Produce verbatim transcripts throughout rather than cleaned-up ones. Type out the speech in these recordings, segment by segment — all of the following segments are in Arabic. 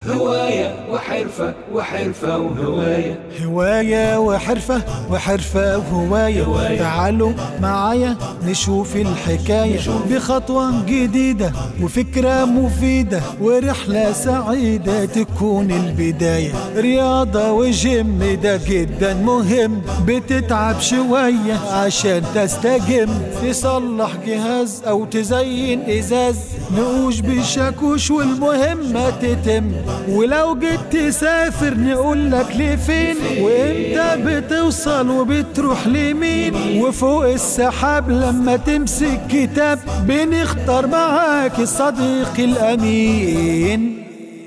هواية وحرفة وحرفة وهواية، هواية وحرفة وحرفة وهواية هواية. تعالوا معايا نشوف الحكاية بخطوة جديدة وفكرة مفيدة ورحلة سعيدة تكون البداية. رياضة وجيم ده جدا مهم، بتتعب شوية عشان تستجم، تصلح جهاز أو تزين إزاز، نقوش بالشاكوش والمهمة تتم. ولو جيت تسافر نقولك لفين وانت بتوصل وبتروح لمين، وفوق السحاب لما تمسك كتاب بنختار معاك الصديق الأمين.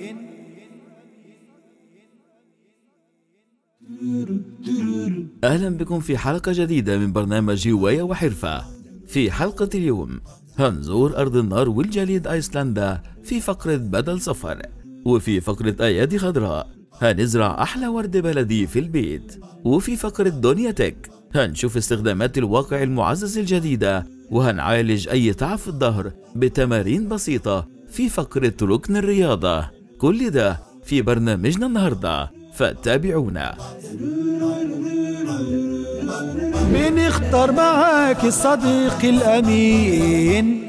أهلا بكم في حلقة جديدة من برنامج هواية وحرفة. في حلقة اليوم هنزور أرض النار والجليد أيسلندا في فقرة بدل سفر، وفي فقرة أيادي خضراء هنزرع أحلى ورد بلدي في البيت، وفي فقرة دنيا تك هنشوف استخدامات الواقع المعزز الجديدة، وهنعالج أي تعب في الظهر بتمارين بسيطة في فقرة ركن الرياضة. كل ده في برنامجنا النهاردة، فتابعونا. بنختار معاك الصديق الأمين.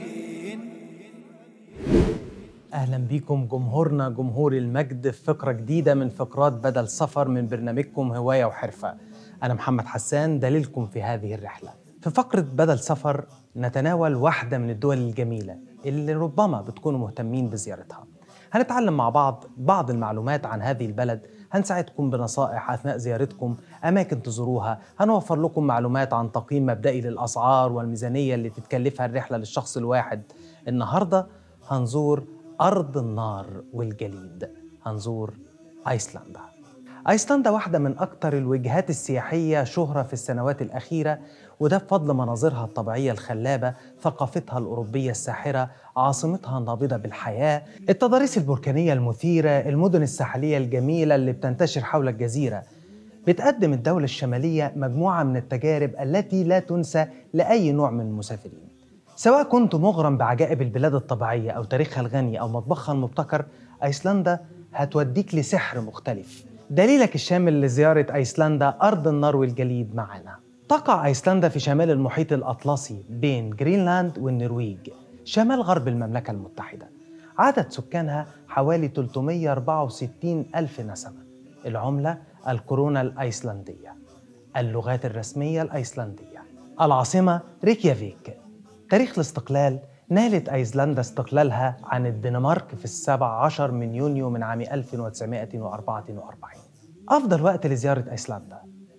أهلا بكم جمهورنا جمهور المجد في فقرة جديدة من فقرات بدل سفر من برنامجكم هواية وحرفة. أنا محمد حسان دليلكم في هذه الرحلة. في فقرة بدل سفر نتناول واحدة من الدول الجميلة اللي ربما بتكونوا مهتمين بزيارتها. هنتعلم مع بعض بعض المعلومات عن هذه البلد، هنساعدكم بنصائح أثناء زيارتكم، أماكن تزوروها، هنوفر لكم معلومات عن تقييم مبدئي للأسعار والميزانية اللي تتكلفها الرحلة للشخص الواحد. النهاردة هنزور أرض النار والجليد، هنزور أيسلندا. أيسلندا واحدة من أكثر الوجهات السياحية شهرة في السنوات الأخيرة، وده بفضل مناظرها الطبيعية الخلابة، ثقافتها الأوروبية الساحرة، عاصمتها النابضة بالحياة، التضاريس البركانية المثيرة، المدن الساحلية الجميلة اللي بتنتشر حول الجزيرة. بتقدم الدولة الشمالية مجموعة من التجارب التي لا تنسى لأي نوع من المسافرين. سواء كنت مغرم بعجائب البلاد الطبيعية أو تاريخها الغني أو مطبخها المبتكر، أيسلندا هتوديك لسحر مختلف. دليلك الشامل لزيارة أيسلندا أرض النار والجليد معنا. تقع أيسلندا في شمال المحيط الأطلسي بين جرينلاند والنرويج، شمال غرب المملكة المتحدة. عدد سكانها حوالي ثلاثمائة وأربعة وستين ألف نسمة. العملة الكورونا الأيسلندية. اللغات الرسمية الأيسلندية. العاصمة ريكيافيك. تاريخ الاستقلال: نالت أيسلندا استقلالها عن الدنمارك في السابع عشر من يونيو من عام ألف وتسعمائة وأربعة وأربعين. أفضل وقت لزيارة أيسلندا: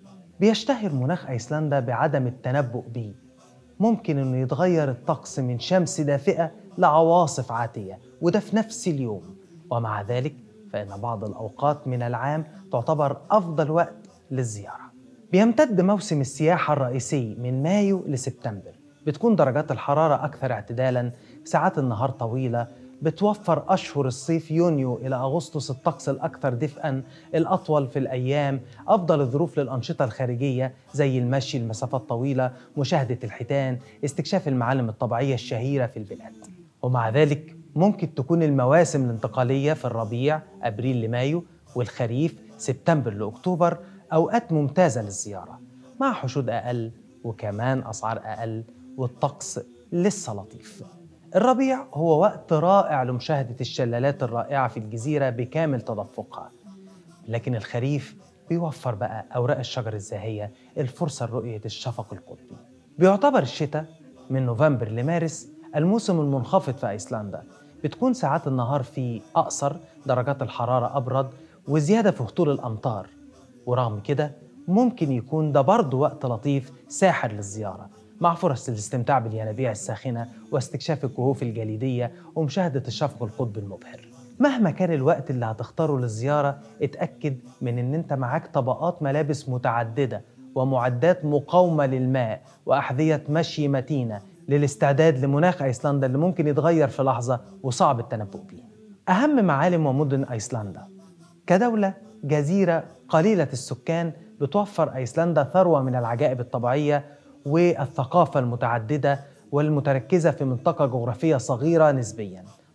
بيشتهر مناخ أيسلندا بعدم التنبؤ به، ممكن أنه يتغير الطقس من شمس دافئة لعواصف عاتية، وده في نفس اليوم. ومع ذلك فإن بعض الأوقات من العام تعتبر أفضل وقت للزيارة. بيمتد موسم السياحة الرئيسي من مايو لسبتمبر. بتكون درجات الحرارة أكثر اعتدالاً، ساعات النهار طويلة، بتوفر أشهر الصيف يونيو إلى أغسطس الطقس الأكثر دفئاً، الأطول في الأيام، أفضل الظروف للأنشطة الخارجية زي المشي لمسافات طويلة، مشاهدة الحيتان، استكشاف المعالم الطبيعية الشهيرة في البلاد. ومع ذلك ممكن تكون المواسم الانتقالية في الربيع أبريل لمايو، والخريف سبتمبر لأكتوبر أوقات ممتازة للزيارة، مع حشود أقل وكمان أسعار أقل، والطقس لسه لطيف. الربيع هو وقت رائع لمشاهدة الشلالات الرائعة في الجزيرة بكامل تدفقها، لكن الخريف بيوفر بقى أوراق الشجر الزاهية الفرصة لرؤية الشفق القطبي. بيعتبر الشتاء من نوفمبر لمارس الموسم المنخفض في أيسلندا. بتكون ساعات النهار فيه أقصر، درجات الحرارة أبرد، وزيادة في هطول الأمطار. ورغم كده ممكن يكون ده برضه وقت لطيف ساحر للزيارة، مع فرص الاستمتاع بالينابيع الساخنة واستكشاف الكهوف الجليدية ومشاهدة الشفق القطبي المبهر. مهما كان الوقت اللي هتختاره للزيارة، اتأكد من ان انت معاك طبقات ملابس متعددة ومعدات مقاومة للماء وأحذية مشي متينة للاستعداد لمناخ أيسلندا اللي ممكن يتغير في لحظة وصعب التنبؤ به. أهم معالم ومدن أيسلندا: كدولة جزيرة قليلة السكان، بتوفر أيسلندا ثروة من العجائب الطبيعية والثقافة المتعددة والمتركزة في منطقة جغرافية صغيرة نسبياً.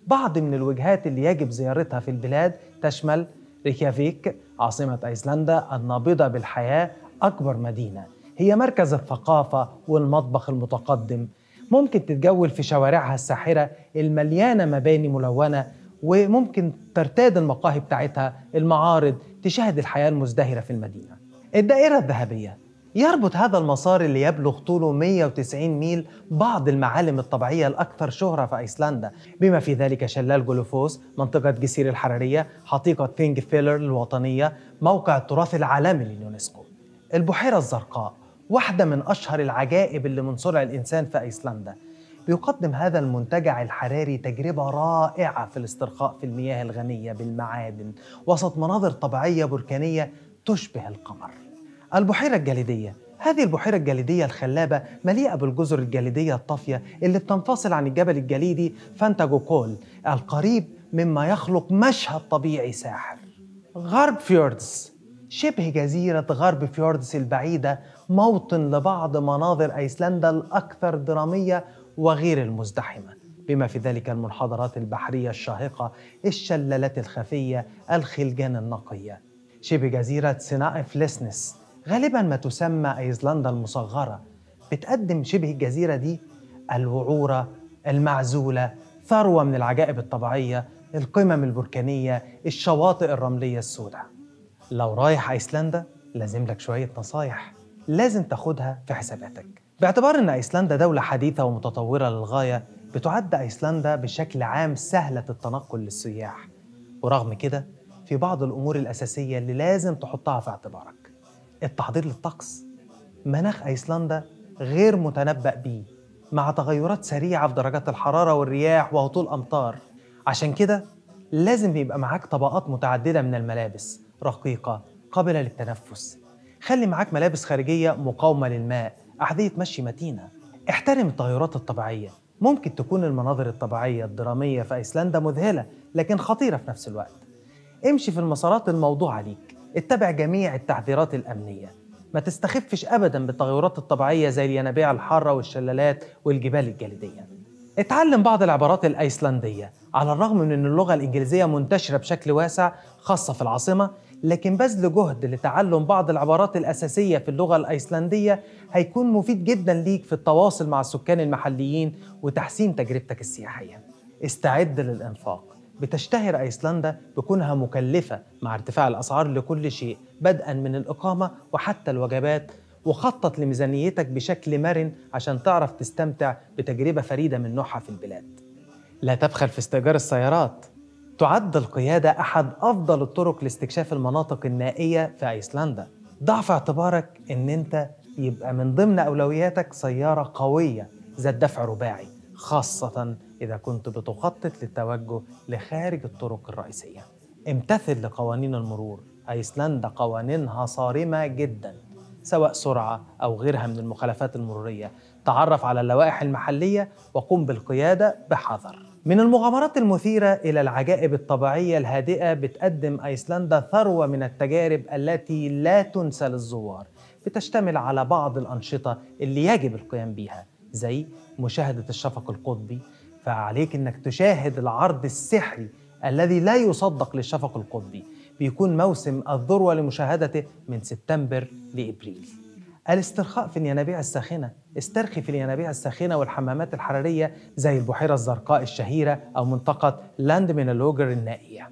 بعض من الوجهات اللي يجب زيارتها في البلاد تشمل ريكيافيك عاصمة أيسلندا النابضة بالحياة، أكبر مدينة، هي مركز الثقافة والمطبخ المتقدم. ممكن تتجول في شوارعها الساحرة المليانة مباني ملونة، وممكن ترتاد المقاهي بتاعتها، المعارض، تشاهد الحياة المزدهرة في المدينة. الدائرة الذهبية يربط هذا المسار اللي يبلغ طوله مئة وتسعين ميل بعض المعالم الطبيعية الأكثر شهرة في أيسلندا، بما في ذلك شلال جولوفوس، منطقة جسير الحرارية، حديقة ثينج فيلر الوطنية، موقع التراث العالمي لليونسكو. البحيرة الزرقاء واحدة من أشهر العجائب اللي من صنع الإنسان في أيسلندا. بيقدم هذا المنتجع الحراري تجربة رائعة في الاسترخاء في المياه الغنية بالمعادن وسط مناظر طبيعية بركانية تشبه القمر. البحيرة الجليدية، هذه البحيرة الجليدية الخلابة مليئة بالجزر الجليدية الطافية اللي بتنفصل عن الجبل الجليدي فانتاجوكول القريب، مما يخلق مشهد طبيعي ساحر. غرب فيوردز، شبه جزيرة غرب فيوردز البعيدة، موطن لبعض مناظر أيسلندا الأكثر درامية وغير المزدحمة، بما في ذلك المنحدرات البحرية الشاهقة، الشلالات الخفية، الخلجان النقية. شبه جزيرة سيناء فليسنس، غالبا ما تسمى أيسلندا المصغرة، بتقدم شبه الجزيرة دي الوعورة المعزولة، ثروة من العجائب الطبيعية، القمم البركانية، الشواطئ الرملية السوداء. لو رايح أيسلندا لازم لك شوية نصايح لازم تاخدها في حساباتك. باعتبار أن أيسلندا دولة حديثة ومتطورة للغاية، بتعد أيسلندا بشكل عام سهلة التنقل للسياح، ورغم كده في بعض الأمور الأساسية اللي لازم تحطها في اعتبارك. التحضير للطقس، مناخ أيسلندا غير متنبأ بيه، مع تغيرات سريعة في درجات الحرارة والرياح وهطول أمطار. عشان كده لازم يبقى معاك طبقات متعددة من الملابس، رقيقة قابلة للتنفس. خلي معاك ملابس خارجية مقاومة للماء، أحذية مشي متينة. احترم التغيرات الطبيعية، ممكن تكون المناظر الطبيعية الدرامية في أيسلندا مذهلة لكن خطيرة في نفس الوقت. امشي في المسارات الموضوعة ليك، اتبع جميع التحذيرات الأمنية، ما تستخفش أبداً بالتغيرات الطبيعية زي الينابيع الحارة والشلالات والجبال الجليدية. اتعلم بعض العبارات الأيسلندية، على الرغم من أن اللغة الإنجليزية منتشرة بشكل واسع خاصة في العاصمة، لكن بذل جهد لتعلم بعض العبارات الأساسية في اللغة الأيسلندية هيكون مفيد جداً ليك في التواصل مع السكان المحليين وتحسين تجربتك السياحية. استعد للإنفاق، بتشتهر أيسلندا بكونها مكلفة مع ارتفاع الأسعار لكل شيء، بدءاً من الإقامة وحتى الوجبات، وخطط لميزانيتك بشكل مرن عشان تعرف تستمتع بتجربة فريدة من نوعها في البلاد. لا تبخل في استئجار السيارات، تعد القيادة أحد أفضل الطرق لاستكشاف المناطق النائية في أيسلندا. ضع في اعتبارك إن أنت يبقى من ضمن أولوياتك سيارة قوية ذات دفع رباعي، خاصة إذا كنت بتخطط للتوجه لخارج الطرق الرئيسية. امتثل لقوانين المرور، أيسلندا قوانينها صارمة جدا سواء سرعة أو غيرها من المخالفات المرورية. تعرف على اللوائح المحلية وقم بالقيادة بحذر. من المغامرات المثيرة إلى العجائب الطبيعية الهادئة، بتقدم أيسلندا ثروة من التجارب التي لا تنسى للزوار، بتشتمل على بعض الأنشطة اللي يجب القيام بها زي مشاهدة الشفق القطبي، فعليك أنك تشاهد العرض السحري الذي لا يصدق للشفق القطبي، بيكون موسم الذروة لمشاهدته من سبتمبر لإبريل. الاسترخاء في الينابيع الساخنة، استرخي في الينابيع الساخنة والحمامات الحرارية زي البحيرة الزرقاء الشهيرة أو منطقة لاند من اللوجر النائية.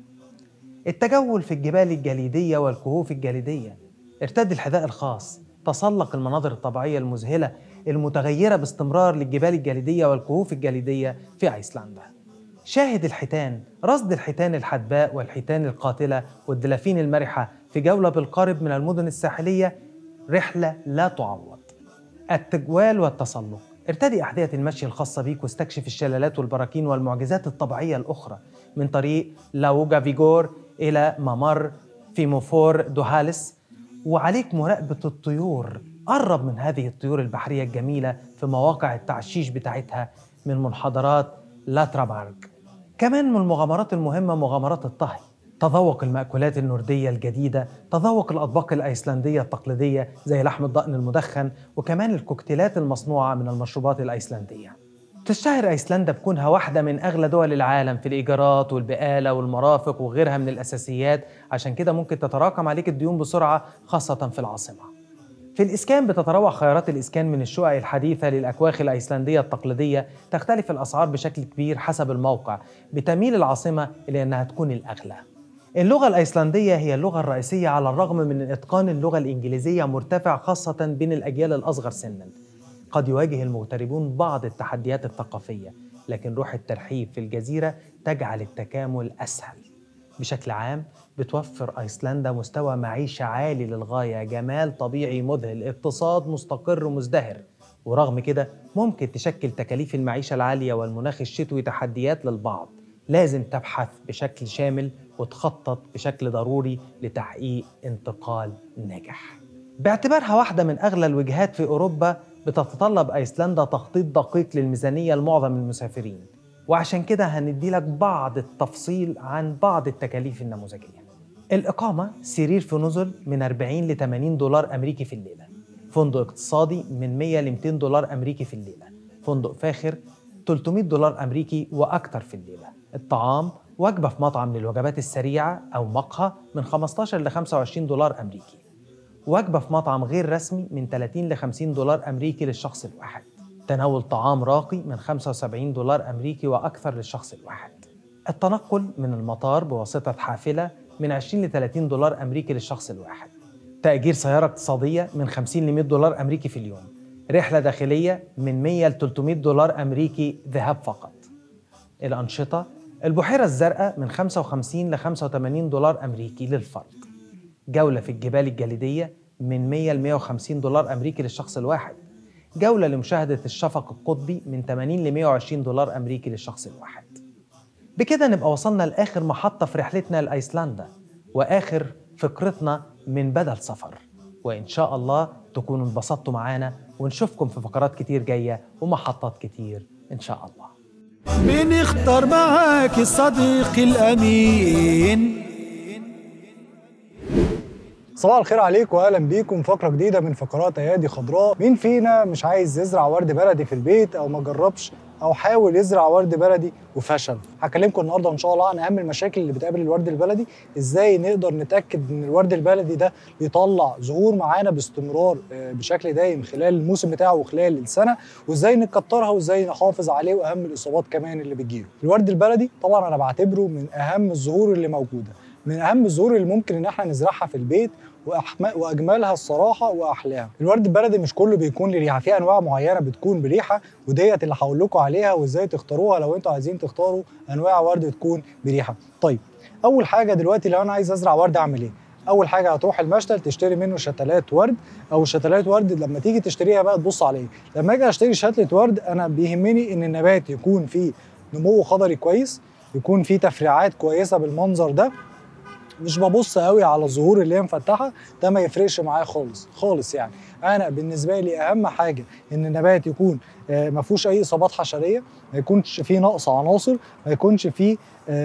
التجول في الجبال الجليدية والكهوف الجليدية، ارتدي الحذاء الخاص، تسلق المناظر الطبيعية المذهلة المتغيرة باستمرار للجبال الجليدية والكهوف الجليدية في أيسلندا. شاهد الحيتان، رصد الحيتان الحدباء والحيتان القاتلة والدلافين المرحة في جولة بالقارب من المدن الساحلية، رحلة لا تعوض. التجوال والتسلق، ارتدي أحذية المشي الخاصة بيك واستكشف الشلالات والبراكين والمعجزات الطبيعية الأخرى من طريق لاوغا فيغور إلى ممر فيموفور دوهالس. وعليك مراقبة الطيور، قرب من هذه الطيور البحرية الجميلة في مواقع التعشيش بتاعتها من منحدرات لاترابارغ. كمان من المغامرات المهمة مغامرات الطهي، تذوق المأكولات النوردية الجديدة، تذوق الأطباق الأيسلندية التقليدية زي لحم الضأن المدخن، وكمان الكوكتيلات المصنوعة من المشروبات الأيسلندية. تشتهر أيسلندا بكونها واحدة من أغلى دول العالم في الإيجارات والبقالة والمرافق وغيرها من الأساسيات، عشان كده ممكن تتراكم عليك الديون بسرعة خاصة في العاصمة. في الإسكان بتتراوح خيارات الإسكان من الشقق الحديثة للأكواخ الأيسلندية التقليدية، تختلف الأسعار بشكل كبير حسب الموقع، بتميل العاصمة إلى أنها تكون الأغلى. اللغة الأيسلندية هي اللغة الرئيسية على الرغم من أن إتقان اللغة الإنجليزية مرتفع خاصة بين الأجيال الأصغر سناً. قد يواجه المغتربون بعض التحديات الثقافية، لكن روح الترحيب في الجزيرة تجعل التكامل أسهل. بشكل عام بتوفر أيسلندا مستوى معيشة عالي للغاية، جمال طبيعي مذهل، اقتصاد مستقر مزدهر. ورغم كده ممكن تشكل تكاليف المعيشة العالية والمناخ الشتوي تحديات للبعض. لازم تبحث بشكل شامل وتخطط بشكل ضروري لتحقيق انتقال ناجح. باعتبارها واحدة من أغلى الوجهات في أوروبا، بتتطلب أيسلندا تخطيط دقيق للميزانية لمعظم المسافرين، وعشان كده هندي لك بعض التفصيل عن بعض التكاليف النموذجية. الإقامة سرير في نزل من أربعين ل ثمانين دولار أمريكي في الليلة، فندق اقتصادي من مية ل مئتين دولار أمريكي في الليلة، فندق فاخر ثلاثمئة دولار أمريكي وأكثر في الليلة. الطعام وجبة في مطعم للوجبات السريعة أو مقهى من خمستاشر ل خمسة وعشرين دولار أمريكي، وجبة في مطعم غير رسمي من ثلاثين ل خمسين دولار أمريكي للشخص الواحد. تناول طعام راقي من خمسة وسبعين دولار أمريكي وأكثر للشخص الواحد. التنقل من المطار بواسطة حافلة من عشرين ل ثلاثين دولار أمريكي للشخص الواحد. تأجير سيارة اقتصادية من خمسين ل مئة دولار أمريكي في اليوم. رحلة داخلية من مئة ل ثلاثمئة دولار أمريكي ذهاب فقط. الأنشطة: البحيرة الزرقاء من خمسة وخمسين ل خمسة وثمانين دولار أمريكي للفرد. جولة في الجبال الجليدية من مئة ل مئة وخمسين دولار أمريكي للشخص الواحد. جولة لمشاهدة الشفق القطبي من ثمانين ل مئة وعشرين دولار أمريكي للشخص الواحد. بكده نبقى وصلنا لآخر محطة في رحلتنا لأيسلندا وآخر فقرتنا من بدل سفر، وإن شاء الله تكونوا انبسطتوا معانا، ونشوفكم في فقرات كتير جاية ومحطات كتير إن شاء الله. بنختار معاك الصديق الأمين. صباح الخير عليكم واهلا بيكم فقره جديده من فقرات ايادي خضراء. مين فينا مش عايز يزرع ورد بلدي في البيت او ما جربش او حاول يزرع ورد بلدي وفشل؟ هكلمكم النهارده ان شاء الله عن اهم المشاكل اللي بتقابل الورد البلدي، ازاي نقدر نتاكد ان الورد البلدي ده بيطلع زهور معانا باستمرار بشكل دايم خلال الموسم بتاعه وخلال السنه، وازاي نكترها وازاي نحافظ عليه، واهم الاصابات كمان اللي بتجيله. الورد البلدي طبعا انا بعتبره من اهم الزهور اللي موجوده، من اهم الزهور اللي ممكن ان احنا نزرعها في البيت واجملها الصراحه واحلاها. الورد البلدي مش كله بيكون له ريحه، في انواع معينه بتكون بريحه، وديت اللي هقول لكم عليها وازاي تختاروها لو انتوا عايزين تختاروا انواع ورد تكون بريحه. طيب اول حاجه دلوقتي لو انا عايز ازرع ورد اعمل ايه؟ اول حاجه هتروح المشتل تشتري منه شتلات ورد، او شتلات ورد لما تيجي تشتريها بقى تبص على ايه. لما اجي اشتري شتله ورد انا بيهمني ان النبات يكون فيه نمو خضري كويس، يكون فيه تفريعات كويسه بالمنظر ده. مش ببص قوي على الزهور اللي هي مفتحه، ده ما يفرقش معايا خالص خالص. يعني انا بالنسبه لي اهم حاجه ان النبات يكون ما فيهوش اي اصابات حشريه، ما يكونش فيه نقص عناصر، ما يكونش فيه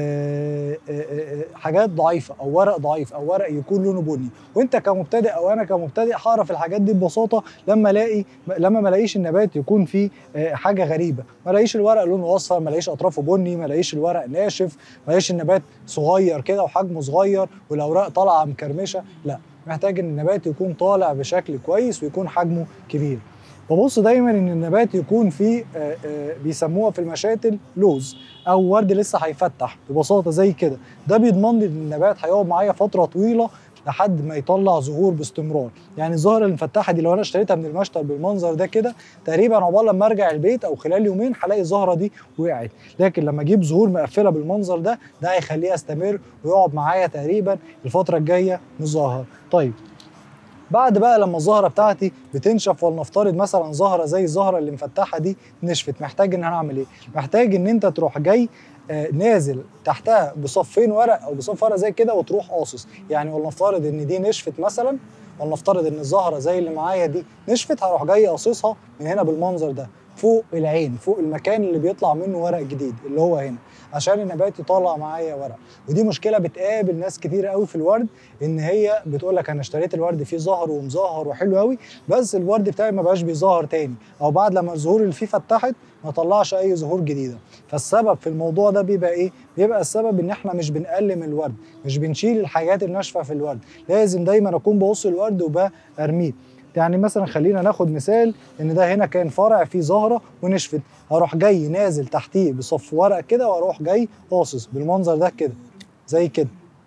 حاجات ضعيفه او ورق ضعيف او ورق يكون لونه بني. وانت كمبتدئ او انا كمبتدئ هعرف الحاجات دي ببساطه لما الاقي لما ما الاقيش النبات يكون فيه حاجه غريبه، ما الاقيش الورق لونه اصفر، ما الاقيش اطرافه بني، ما الاقيش الورق ناشف، ما الاقيش النبات صغير كده وحجمه صغير والاوراق طالعه مكرمشه. لا، محتاج ان النبات يكون طالع بشكل كويس ويكون حجمه كبير. ببص دايما ان النبات يكون فيه آآ آآ بيسموها في المشاتل لوز او ورد لسه هيفتح ببساطه زي كده. ده بيضمن لي ان النبات هيقعد معايا فتره طويله لحد ما يطلع زهور باستمرار. يعني الزهره المفتحه دي لو انا اشتريتها من المشتل بالمنظر ده كده، تقريبا عقبال لما ارجع البيت او خلال يومين هلاقي الزهره دي وقعت. لكن لما اجيب زهور مقفله بالمنظر ده، ده هيخليه يستمر ويقعد معايا تقريبا الفتره الجايه مظهر. طيب بعد بقى لما الزهره بتاعتي بتنشف، ولنفترض مثلا زهره زي الزهره اللي مفتحه دي نشفت، محتاج ان انا اعمل ايه؟ محتاج ان انت تروح جاي آه نازل تحتها بصفين ورق او بصف ورق زي كده وتروح قاصص. يعني ولنفترض ان دي نشفت مثلا، ولنفترض ان الزهره زي اللي معايا دي نشفت، هروح جاي قاصصها من هنا بالمنظر ده. فوق العين، فوق المكان اللي بيطلع منه ورق جديد اللي هو هنا، عشان النبات يطلع معايا ورق. ودي مشكله بتقابل ناس كتير قوي في الورد، ان هي بتقول لك انا اشتريت الورد فيه زهر ومزهر وحلو قوي، بس الورد بتاعي ما بقاش بيزهر تاني، او بعد لما الزهور اللي فيه فتحت ما طلعش اي زهور جديده. فالسبب في الموضوع ده بيبقى ايه؟ بيبقى السبب ان احنا مش بنقلم الورد، مش بنشيل الحاجات الناشفه في الورد. لازم دايما اكون بقص الورد وبرميه. يعني مثلا خلينا ناخد مثال ان ده هنا كان فرع فيه زهره ونشفت، هروح جاي نازل تحتيه بصف ورق كده، واروح جاي قاصص بالمنظر ده كده، زي كده،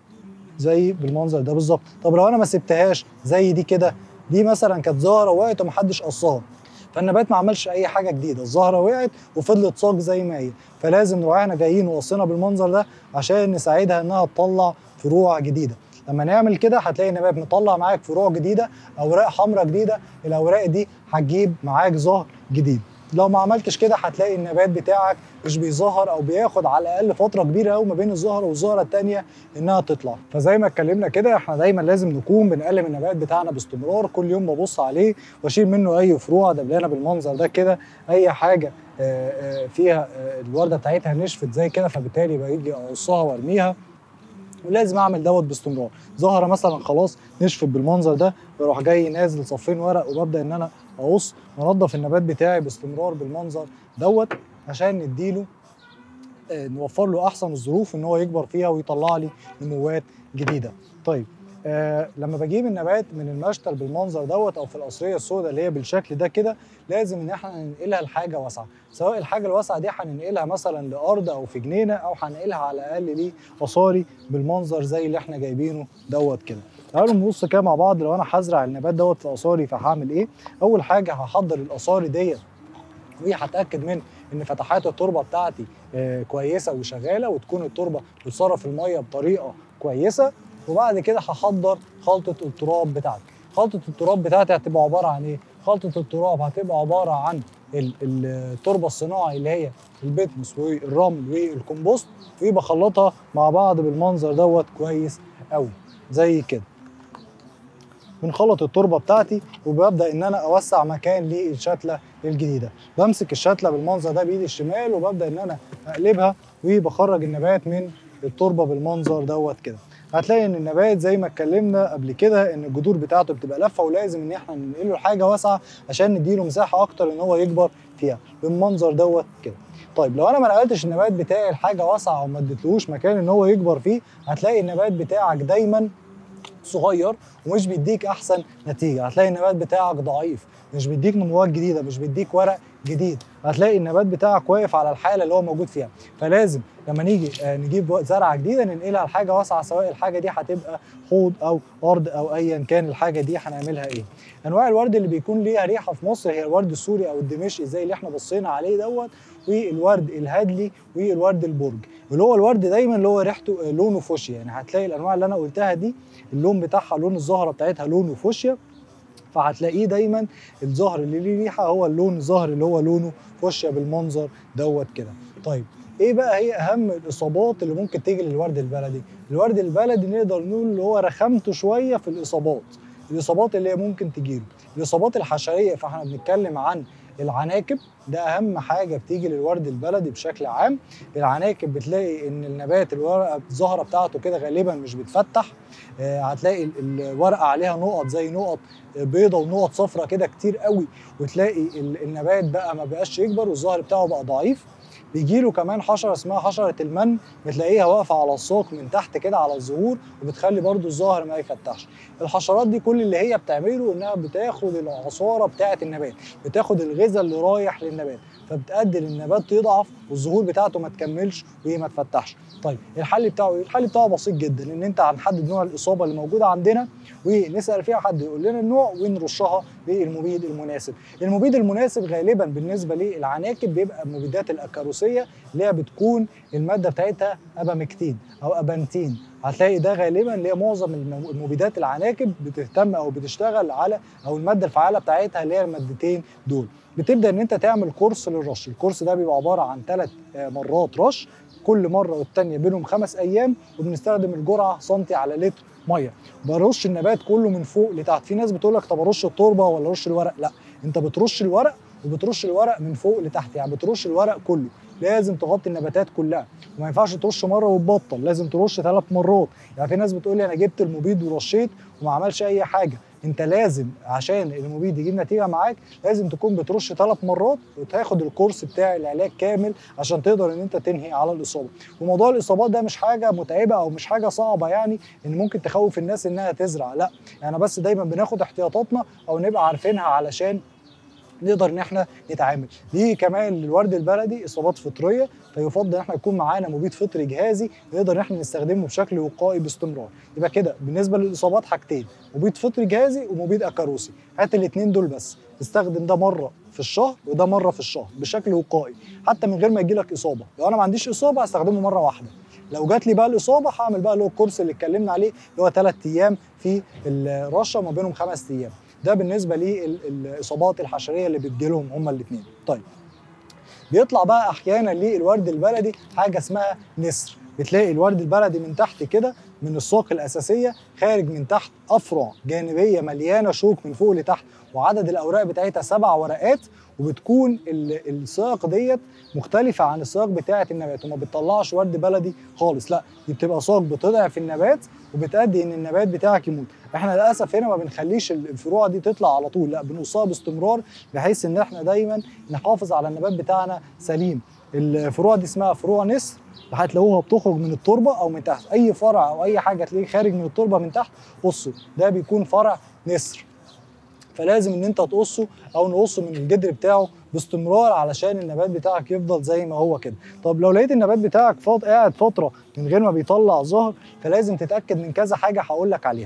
زي بالمنظر ده بالظبط. طب لو انا ما سبتهاش زي دي كده، دي مثلا كانت زهره وقعت ومحدش قصاها، فالنبات ما عملش اي حاجه جديده، الزهره وقعت وفضلت صاج زي ما هي. فلازم نروح احنا جايين وقصينا بالمنظر ده عشان نساعدها انها تطلع فروع جديده. لما نعمل كده هتلاقي النبات مطلع معاك فروع جديده، اوراق حمراء جديده، الاوراق دي هتجيب معاك زهر جديد. لو ما عملتش كده هتلاقي النبات بتاعك مش بيظهر، او بياخد على الاقل فتره كبيره قوي ما بين الزهره والزهره الثانيه انها تطلع. فزي ما اتكلمنا كده، احنا دايما لازم نكون بنقلم النبات بتاعنا باستمرار، كل يوم ببص عليه واشيل منه اي فروع دبلانه بالمنظر ده كده، اي حاجه فيها الورده بتاعتها نشفت زي كده، فبالتالي باجي اقصها وارميها. ولازم اعمل دوت باستمرار. زهره مثلا خلاص نشفت بالمنظر ده، بروح جاي نازل صفين ورق وببدا ان انا اقص وانضف النبات بتاعي باستمرار بالمنظر دوت، عشان نديله نوفر له احسن الظروف ان هو يكبر فيها ويطلع لي نموات جديده. طيب آه لما بجيب النبات من المشتل بالمنظر دوت او في القصريه السوداء اللي هي بالشكل ده كده، لازم ان احنا ننقلها لحاجه واسعه، سواء الحاجه الواسعه دي هننقلها مثلا لارض او في جنينه، او هننقلها على الاقل لقصاري بالمنظر زي اللي احنا جايبينه دوت كده. تعالوا نبص كده مع بعض، لو انا هزرع النبات دوت في قصاري فهعمل ايه؟ اول حاجه هحضر القصاري ديت، وهتاكد من ان فتحات التربه بتاعتي آه كويسه وشغاله، وتكون التربه بتصرف الميه بطريقه كويسه. وبعد كده هحضر خلطه التراب بتاعتي. خلطه التراب بتاعتي هتبقى عباره عن ايه؟ خلطه التراب هتبقى عباره عن التربه الصناعي اللي هي البتموس والرمل والكمبوست، وبخلطها مع بعض بالمنظر دوت كويس قوي زي كده. بنخلط التربه بتاعتي وببدا ان انا اوسع مكان للشتله الجديده. بمسك الشتله بالمنظر ده بايدي الشمال وببدا ان انا اقلبها، وبخرج النبات من التربه بالمنظر دوت كده. هتلاقي ان النبات زي ما اتكلمنا قبل كده ان الجذور بتاعته بتبقى لفه، ولازم ان احنا ننقله لحاجه واسعه عشان نديله مساحه اكتر ان هو يكبر فيها بالمنظر دوت كده. طيب لو انا ما نقلتش النبات بتاعي لحاجه واسعه او ما اديتلوش مكان ان هو يكبر فيه، هتلاقي النبات بتاعك دايما صغير ومش بيديك احسن نتيجه. هتلاقي النبات بتاعك ضعيف، مش بيديك نموات جديده، مش بيديك ورق جديد. هتلاقي النبات بتاعك واقف على الحاله اللي هو موجود فيها. فلازم لما نيجي نجيب زرعه جديده ننقلها لحاجه واسعه، سواء الحاجه دي هتبقى حوض او ارض او ايا كان الحاجه دي هنعملها ايه. انواع الورد اللي بيكون ليها ريحه في مصر هي الورد السوري او الدمشقي زي اللي احنا بصينا عليه دوت، والورد الهدلي والورد البرج. اللي هو الورد دايما اللي هو ريحته لونه فوشيا، يعني هتلاقي الانواع اللي انا قلتها دي اللون بتاعها، لون الزهره بتاعتها لونه فوشيا، فهتلاقيه دايما الزهر اللي ليه ريحه هو اللون الزهر اللي هو لونه فوشيا بالمنظر دوت كده. طيب ايه بقى هي اهم الاصابات اللي ممكن تيجي للورد البلدي؟ الورد البلدي نقدر نقول اللي هو رخامته شويه في الاصابات، الاصابات اللي هي ممكن تجيله الاصابات الحشريه. فاحنا بنتكلم عن العناكب، ده اهم حاجه بتيجي للورد البلدي بشكل عام. العناكب بتلاقي ان النبات الورقه الزهره بتاعته كده غالبا مش بتفتح، آه هتلاقي الورقه عليها نقط زي نقط بيضه ونقط صفرة كده كتير قوي، وتلاقي النبات بقى ما بقاش يكبر والزهر بتاعه بقى ضعيف. بيجي له كمان حشره اسمها حشره المن، بتلاقيها واقفه على الساق من تحت كده على الظهور، وبتخلي برضو الزهر ما يفتحش. الحشرات دي كل اللي هي بتعمله انها بتاخد العصاره بتاعه النبات، بتاخد الغذاء اللي رايح للنبات، فبتؤدي للنبات يضعف والزهور بتاعته ما تكملش وما تفتحش. طيب الحل بتاعه ايه؟ الحل بتاعه بسيط جدا، ان انت هنحدد نوع الاصابه اللي موجوده عندنا ونسال فيها حد يقول لنا النوع ونرشها بالمبيد المناسب. المبيد المناسب غالبا بالنسبه للعناكب بيبقى المبيدات الاكاروسيه اللي هي بتكون الماده بتاعتها ابامكتين او ابانتين. هتلاقي ده غالبا اللي هي معظم المبيدات العناكب بتهتم او بتشتغل على، او الماده الفعاله بتاعتها اللي هي المادتين دول. بتبدا ان انت تعمل كورس للرش. الكورس ده بيبقى عباره عن ثلاث مرات رش، كل مره والثانيه بينهم خمس ايام، وبنستخدم الجرعه سنتي على لتر ميه. برش النبات كله من فوق لتحت. في ناس بتقول لك طب ارش التربه ولا ارش الورق؟ لا، انت بترش الورق وبترش الورق من فوق لتحت، يعني بترش الورق كله، لازم تغطي النباتات كلها، وما ينفعش ترش مره وتبطل، لازم ترش ثلاث مرات. يعني في ناس بتقول لي انا جبت المبيد ورشيت وما عملش اي حاجه، انت لازم عشان المبيد يجيب نتيجه معاك لازم تكون بترش ثلاث مرات وتاخد الكورس بتاع العلاج كامل عشان تقدر ان انت تنهي على الاصابه. وموضوع الاصابات ده مش حاجه متعبه او مش حاجه صعبه يعني ان ممكن تخوف الناس انها تزرع، لا يعني بس دايما بناخد احتياطاتنا او نبقى عارفينها علشان نقدر ان احنا نتعامل. دي كمان للورد البلدي اصابات فطريه، فيفضل ان احنا يكون معانا مبيد فطري جهازي نقدر ان احنا نستخدمه بشكل وقائي باستمرار. يبقى كده بالنسبه للاصابات حاجتين، مبيد فطري جهازي ومبيد اكاروسي، هات الاثنين دول بس، استخدم ده مره في الشهر وده مره في الشهر بشكل وقائي حتى من غير ما يجي لك اصابه. لو انا ما عنديش اصابه هستخدمه مره واحده، لو جات لي بقى الاصابه هعمل بقى اللي هو الكورس اللي اتكلمنا عليه اللي هو ثلاث ايام في الرشه وما بينهم خمس ايام. ده بالنسبه للاصابات الحشريه اللي بتجيلهم هما الاثنين. طيب بيطلع بقى احيانا للورد البلدي حاجه اسمها نسر، بتلاقي الورد البلدي من تحت كده من الساق الاساسيه خارج من تحت افرع جانبيه مليانه شوك من فوق لتحت، وعدد الاوراق بتاعتها سبع ورقات، وبتكون الساق ديت مختلفه عن الساق بتاعه النبات وما بتطلعش ورد بلدي خالص، لا دي بتبقى ساق بتضعف النبات وبتؤدي ان النبات بتاعك يموت. احنا للاسف هنا ما بنخليش الفروع دي تطلع على طول، لا بنقصها باستمرار بحيث ان احنا دايما نحافظ على النبات بتاعنا سليم. الفروع دي اسمها فروع نسر، هتلاقوها بتخرج من التربه او من تحت، اي فرع او اي حاجه تلاقيه خارج من التربه من تحت قصه، ده بيكون فرع نسر، فلازم ان انت تقصه او نقصه من الجدر بتاعه باستمرار علشان النبات بتاعك يفضل زي ما هو كده. طب لو لقيت النبات بتاعك فاض قاعد فتره من غير ما بيطلع زهر، فلازم تتاكد من كذا حاجه هقول لك عليها.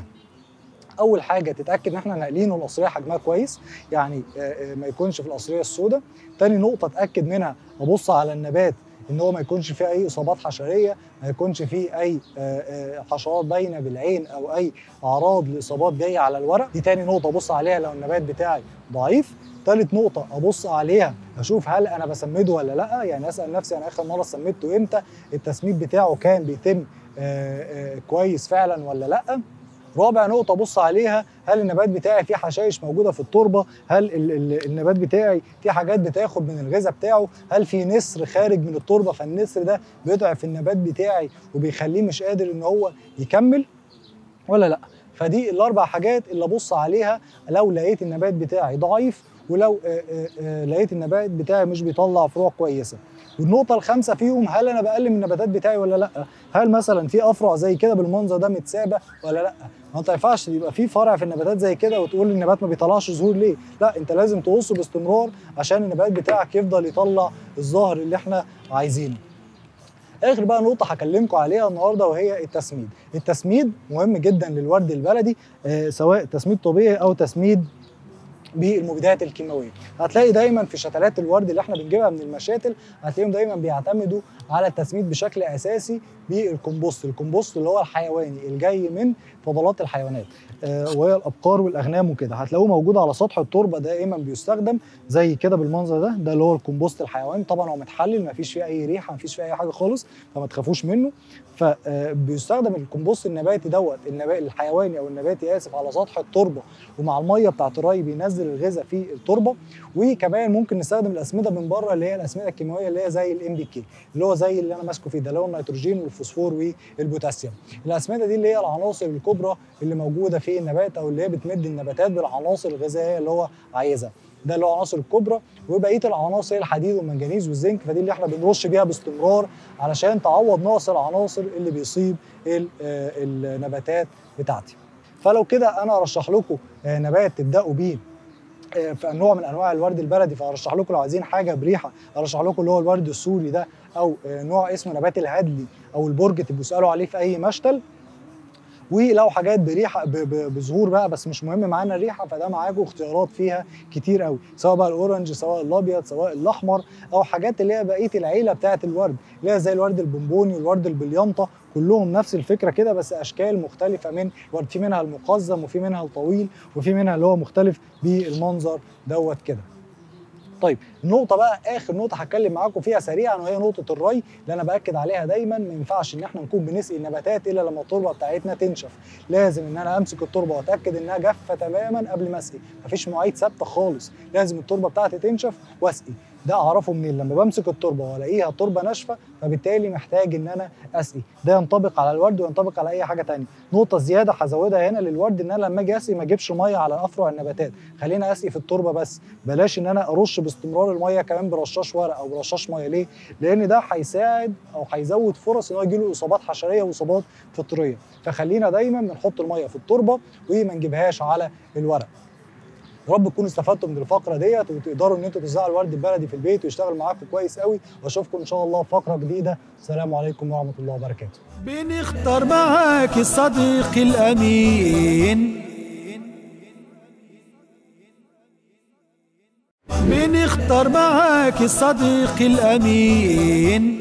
اول حاجه تتاكد ان احنا ناقلينه القصريه حجمها كويس، يعني ما يكونش في القصريه السوداء. تاني نقطه اتاكد منها ابص على النبات ان هو ما يكونش فيه اي اصابات حشريه، ما يكونش فيه اي حشرات باينه بالعين او اي اعراض لاصابات جايه على الورق. دي تاني نقطه ابص عليها لو النبات بتاعي ضعيف. تالت نقطه ابص عليها اشوف هل انا بسمده ولا لا، يعني اسال نفسي انا اخر مره سمدته امتى، التسميد بتاعه كان بيتم آآ آآ كويس فعلا ولا لا. رابع نقطة أبص عليها هل النبات بتاعي فيه حشائش موجودة في التربة، هل ال ال النبات بتاعي فيه حاجات بتاخد من الغذاء بتاعه، هل في نسر خارج من التربة فالنسر ده بيضعف النبات بتاعي وبيخليه مش قادر إن هو يكمل ولا لأ. فدي الأربع حاجات اللي أبص عليها لو لقيت النبات بتاعي ضعيف ولو آآ آآ لقيت النبات بتاعي مش بيطلع فروع كويسة. والنقطة الخامسة فيهم هل أنا بقلل من النباتات بتاعي ولا لأ؟ هل مثلا في أفرع زي كده بالمنظر ده متسابة ولا لأ؟ ما أنت ما ينفعش يبقى في فرع في النباتات زي كده وتقول النبات ما بيطلعش زهور ليه؟ لا أنت لازم تقصه باستمرار عشان النبات بتاعك يفضل يطلع الزهر اللي إحنا عايزينه. آخر بقى نقطة هكلمكم عليها النهارده وهي التسميد. التسميد مهم جدا للورد البلدي، آه سواء تسميد طبيعي أو تسميد بالمبيدات الكيماويه. هتلاقي دايما في شتلات الورد اللي احنا بنجيبها من المشاتل هتلاقيهم دايما بيعتمدوا على التسميد بشكل اساسي بالكمبوست، الكمبوست اللي هو الحيواني الجاي من فضلات الحيوانات آه وهي الابقار والاغنام وكده، هتلاقوه موجود على سطح التربه دائما بيستخدم زي كده بالمنظر ده، ده اللي هو الكمبوست الحيواني. طبعا هو متحلل ما فيش فيه اي ريحه ما فيش فيه اي حاجه خالص فما تخافوش منه. فبيستخدم الكمبوست النباتي دوت النبات الحيواني او النباتي اسف على سطح التربه ومع الميه بتاعت الري بينزل الغذاء في التربه. وكمان ممكن نستخدم الاسمده من بره اللي هي الاسمده الكيماويه اللي هي زي الام بي كي اللي هو زي اللي انا ماسكه فيه ده اللي هو النيتروجين والفوسفور والبوتاسيوم. الاسمده دي اللي هي العناصر الكبرى اللي موجوده في النبات او اللي هي بتمد النباتات بالعناصر الغذائيه اللي هو عايزها، ده اللي هو العناصر الكبرى. وبقيه العناصر الحديد والمنجنيز والزنك فدي اللي احنا بنرش بيها باستمرار علشان تعوض نقص العناصر اللي بيصيب النباتات بتاعتي. فلو كده انا ارشح لكم نبات تبداوا بيه في نوع من انواع الورد البلدي، فارشح لكم لو عايزين حاجه بريحه ارشح لكم اللي هو الورد السوري ده او نوع اسمه نبات الهدلي او البرج تبقوا اسالوا عليه في اي مشتل. ولو حاجات بريحه بظهور بقى بس مش مهم معانا الريحه فده معاكم اختيارات فيها كتير قوي، سواء بقى الاورنج سواء الابيض سواء الاحمر او حاجات اللي هي بقيه العيله بتاعه الورد اللي هي زي الورد البونبوني والورد البليانطه، كلهم نفس الفكره كده بس اشكال مختلفه من ورد، في منها المقزم وفي منها الطويل وفي منها اللي هو مختلف بالمنظر دوت كده. طيب النقطه بقى اخر نقطه هتكلم معاكم فيها سريعا، وهي نقطه الري اللي انا باكد عليها دايما. ما ينفعش ان احنا نكون بنسقي النباتات الا لما التربه بتاعتنا تنشف. لازم ان انا امسك التربه واتاكد انها جافه تماما قبل ما اسقي. مفيش مواعيد ثابته خالص، لازم التربه بتاعتي تنشف واسقي. ده اعرفه منين؟ لما بمسك التربه والاقيها التربه ناشفه، فبالتالي محتاج ان انا اسقي. ده ينطبق على الورد وينطبق على اي حاجه ثانيه. نقطه زياده هزودها هنا للورد، ان انا لما اجي اسقي ما اجيبش ميه على افرع النباتات، خلينا اسقي في التربه بس. بلاش ان انا ارش باستمرار الميه كمان برشاش ورق او برشاش ميه. ليه؟ لان ده هيساعد او هيزود فرص ان هو يجي له اصابات حشريه واصابات فطريه. فخلينا دايما بنحط الميه في التربه وما نجيبهاش على الورق. يا رب تكونوا استفدتوا من الفقره ديت وتقدروا ان انتوا تزرعوا الورد البلدي في البيت ويشتغل معاكم كويس قوي. واشوفكم ان شاء الله في فقره جديده. السلام عليكم ورحمه الله وبركاته. بنختار معاك الصديق الأمين، بنختار معاك الصديق الأمين.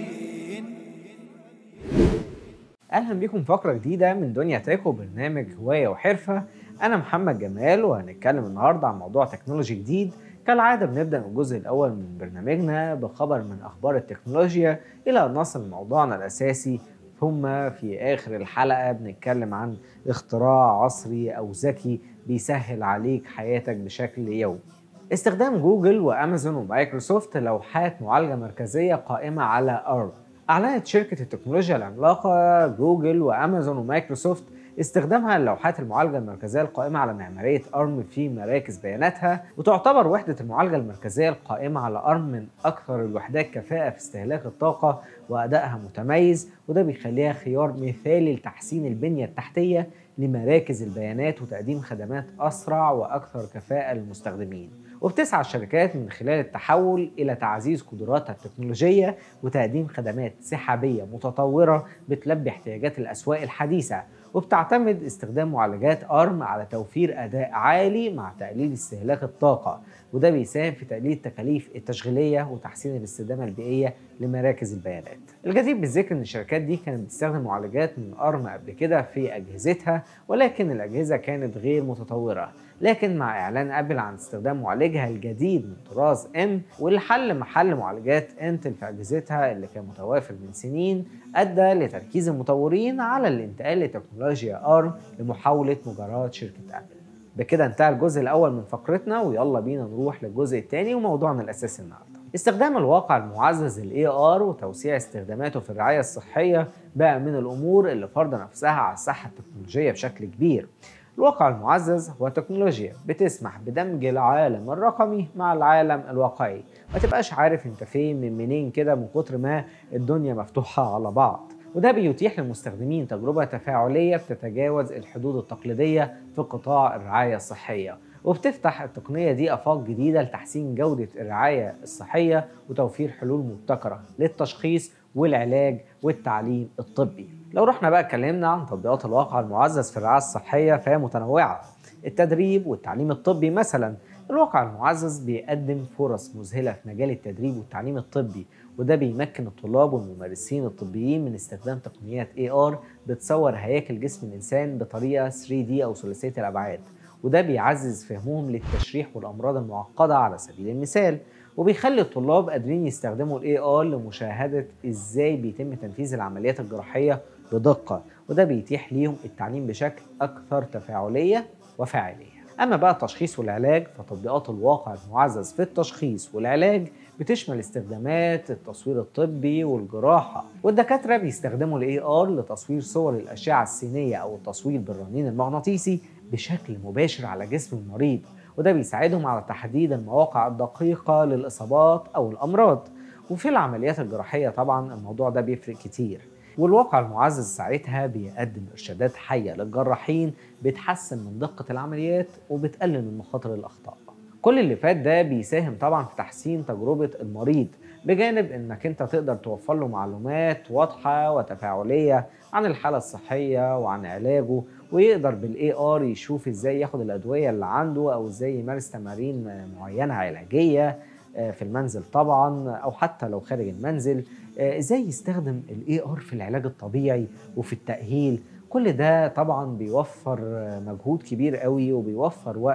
اهلا بيكم في فقره جديده من دنيا تاك وبرنامج هوايه وحرفه. انا محمد جمال وهنتكلم النهارده عن موضوع تكنولوجي جديد. كالعاده بنبدا الجزء الاول من برنامجنا بخبر من اخبار التكنولوجيا الى ان نصل لموضوعنا الاساسي، ثم في اخر الحلقه بنتكلم عن اختراع عصري او ذكي بيسهل عليك حياتك بشكل يومي. استخدام جوجل وامازون ومايكروسوفت لوحات معالجه مركزيه قائمه على ارم. أعلنت شركة التكنولوجيا العملاقة جوجل وأمازون ومايكروسوفت استخدامها للوحات المعالجة المركزية القائمة على معمارية أرم في مراكز بياناتها، وتعتبر وحدة المعالجة المركزية القائمة على أرم من أكثر الوحدات كفاءة في استهلاك الطاقة وأدائها متميز، وده بيخليها خيار مثالي لتحسين البنية التحتية لمراكز البيانات وتقديم خدمات أسرع وأكثر كفاءة للمستخدمين. وبتسعى الشركات من خلال التحول إلى تعزيز قدراتها التكنولوجية وتقديم خدمات سحابية متطورة بتلبي احتياجات الأسواق الحديثة، وبتعتمد استخدام معالجات أرم على توفير أداء عالي مع تقليل استهلاك الطاقة، وده بيساهم في تقليل التكاليف التشغيلية وتحسين الاستدامة البيئية لمراكز البيانات. الجدير بالذكر ان الشركات دي كانت بتستخدم معالجات من أرم قبل كده في أجهزتها، ولكن الأجهزة كانت غير متطورة. لكن مع إعلان أبل عن استخدام معالجها الجديد من طراز M واللي حل محل معالجات انتل في أجهزتها اللي كان متوافر من سنين، أدى لتركيز المطورين على الانتقال لتكنولوجيا أرم لمحاولة مجاراة شركة أبل. بكده انتهى الجزء الأول من فقرتنا، ويلا بينا نروح للجزء الثاني وموضوعنا الأساسي النهارده. استخدام الواقع المعزز ال إيه آر وتوسيع استخداماته في الرعاية الصحية بقى من الأمور اللي فرض نفسها على الساحة التكنولوجية بشكل كبير. الواقع المعزز هو تكنولوجيا بتسمح بدمج العالم الرقمي مع العالم الواقعي، ما تبقاش عارف انت فين من منين كده من كتر ما الدنيا مفتوحة على بعض. وده بيتيح للمستخدمين تجربة تفاعلية بتتجاوز الحدود التقليدية في قطاع الرعاية الصحية، وبتفتح التقنية دي آفاق جديدة لتحسين جودة الرعاية الصحية وتوفير حلول مبتكرة للتشخيص والعلاج والتعليم الطبي. لو رحنا بقى اتكلمنا عن تطبيقات الواقع المعزز في الرعاية الصحية فهي متنوعة. التدريب والتعليم الطبي مثلا، الواقع المعزز بيقدم فرص مذهلة في مجال التدريب والتعليم الطبي، وده بيمكن الطلاب والممارسين الطبيين من استخدام تقنيات إيه آر بتصور هياكل جسم الإنسان بطريقة ثري دي أو ثلاثية الأبعاد، وده بيعزز فهمهم للتشريح والأمراض المعقدة على سبيل المثال، وبيخلي الطلاب قادرين يستخدموا ال إيه آر لمشاهدة إزاي بيتم تنفيذ العمليات الجراحية بدقة، وده بيتيح ليهم التعليم بشكل أكثر تفاعلية وفاعلية. أما بقى التشخيص والعلاج، فتطبيقات الواقع المعزز في التشخيص والعلاج بتشمل استخدامات التصوير الطبي والجراحة، والدكاترة بيستخدموا ال إيه آر لتصوير صور الأشعة السينية أو التصوير بالرنين المغناطيسي بشكل مباشر على جسم المريض، وده بيساعدهم على تحديد المواقع الدقيقة للإصابات أو الأمراض. وفي العمليات الجراحية طبعا الموضوع ده بيفرق كتير، والواقع المعزز ساعتها بيقدم إرشادات حية للجراحين بتحسن من دقة العمليات وبتقلل من مخاطر الأخطاء. كل اللي فات ده بيساهم طبعا في تحسين تجربة المريض، بجانب انك انت تقدر توفر له معلومات واضحة وتفاعلية عن الحالة الصحية وعن علاجه، ويقدر بالاي ار يشوف ازاي ياخد الادوية اللي عنده او ازاي يمارس تمارين معينة علاجية في المنزل طبعا او حتى لو خارج المنزل، ازاي يستخدم الاي ار في العلاج الطبيعي وفي التأهيل. كل ده طبعا بيوفر مجهود كبير قوي وبيوفر وقت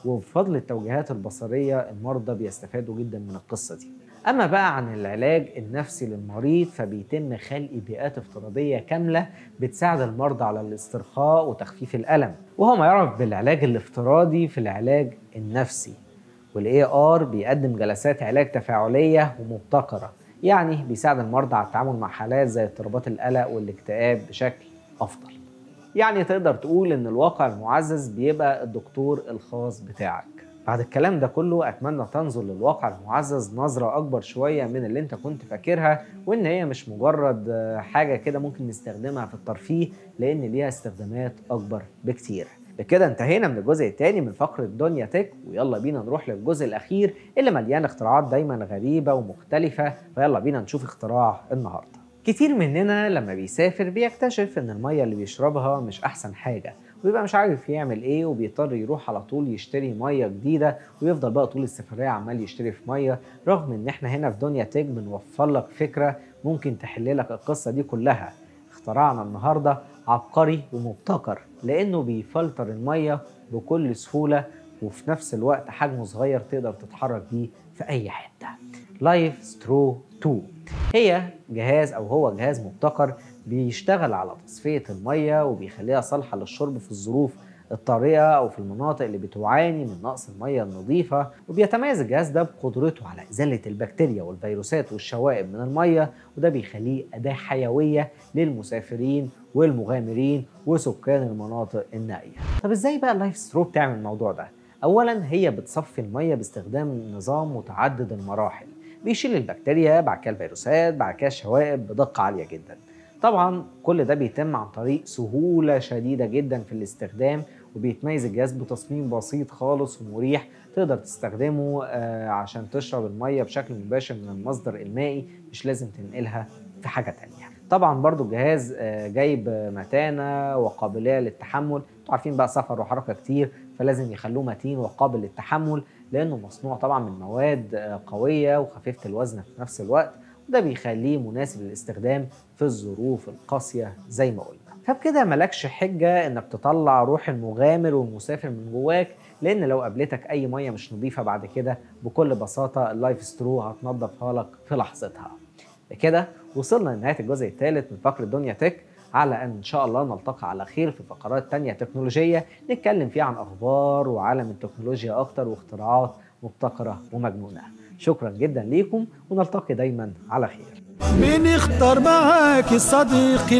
وبفضل التوجيهات البصرية المرضى بيستفادوا جدا من القصة دي. أما بقى عن العلاج النفسي للمريض، فبيتم خلق بيئات افتراضية كاملة بتساعد المرضى على الاسترخاء وتخفيف الألم، وهو ما يعرف بالعلاج الافتراضي في العلاج النفسي. والاي ار بيقدم جلسات علاج تفاعلية ومبتكرة، يعني بيساعد المرضى على التعامل مع حالات زي اضطرابات القلق والاكتئاب بشكل أفضل. يعني تقدر تقول إن الواقع المعزز بيبقى الدكتور الخاص بتاعك. بعد الكلام ده كله أتمنى تنظر للواقع المعزز نظرة أكبر شوية من اللي أنت كنت فاكرها، وإن هي مش مجرد حاجة كده ممكن نستخدمها في الترفيه، لأن ليها استخدامات أكبر بكتير. بكده انتهينا من الجزء الثاني من فقرة دنيا تك، ويلا بينا نروح للجزء الأخير اللي مليان اختراعات دايما غريبة ومختلفة، فيلا بينا نشوف اختراع النهاردة. كتير مننا لما بيسافر بيكتشف إن المية اللي بيشربها مش أحسن حاجة، ويبقى مش عارف يعمل ايه، وبيضطر يروح على طول يشتري ميه جديده، ويفضل بقى طول السفريه عمال يشتري في ميه، رغم ان احنا هنا في دنيا تك بنوفر لك فكره ممكن تحل لك القصه دي كلها. اختراعنا النهارده عبقري ومبتكر، لانه بيفلتر الميه بكل سهوله، وفي نفس الوقت حجمه صغير تقدر تتحرك بيه في اي حته. لايف سترو اتنين هي جهاز او هو جهاز مبتكر بيشتغل على تصفية المية وبيخليها صالحة للشرب في الظروف الطارئة أو في المناطق اللي بتعاني من نقص المية النظيفة. وبيتميز الجهاز ده بقدرته على إزالة البكتيريا والفيروسات والشوائب من المية، وده بيخليه أداة حيوية للمسافرين والمغامرين وسكان المناطق النائية. طب إزاي بقى اللايف سترو بتعمل الموضوع ده؟ أولا هي بتصفي المية باستخدام نظام متعدد المراحل، بيشيل البكتيريا، بعد كده الفيروسات، بعد كده الشوائب بدقة عالية جدا. طبعا كل ده بيتم عن طريق سهولة شديدة جدا في الاستخدام، وبيتميز الجهاز بتصميم بسيط خالص ومريح، تقدر تستخدمه آه عشان تشرب المية بشكل مباشر من المصدر المائي، مش لازم تنقلها في حاجة تانية. طبعا برضو الجهاز آه جايب متانة وقابلية للتحمل، انتوا عارفين بقى سفر وحركة كتير، فلازم يخلوه متين وقابل للتحمل، لأنه مصنوع طبعا من مواد آه قوية وخفيفة الوزن في نفس الوقت، وده بيخليه مناسب للاستخدام في الظروف القاسية زي ما قلنا. فبكده ملكش حجة انك تطلع روح المغامر والمسافر من جواك، لان لو قابلتك اي مية مش نظيفة بعد كده بكل بساطة اللايف سترو هتنظفها لك في لحظتها. بكده وصلنا لنهاية الجزء الثالث من فقرة دنيا تك، على ان ان شاء الله نلتقي على خير في فقرات تانية تكنولوجية نتكلم فيها عن اخبار وعالم التكنولوجيا اكتر واختراعات مبتكرة ومجنونة. شكرا جدا ليكم، ونلتقي دايما على خير. بنختار معاك الصديق